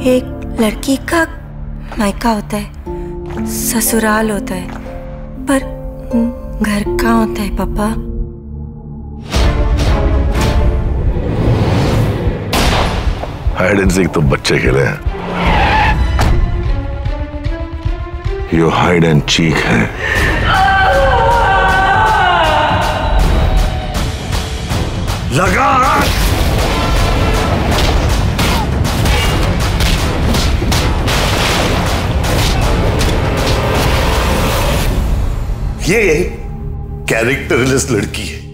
एक लड़की का मायका होता है, ससुराल होता है, पर घर कहाँ होता है पापा? हाइड एंड सीक तो बच्चे खेले हैं, यो हाइड एंड चीक है। लगा ये कैरेक्टरलेस लड़की है,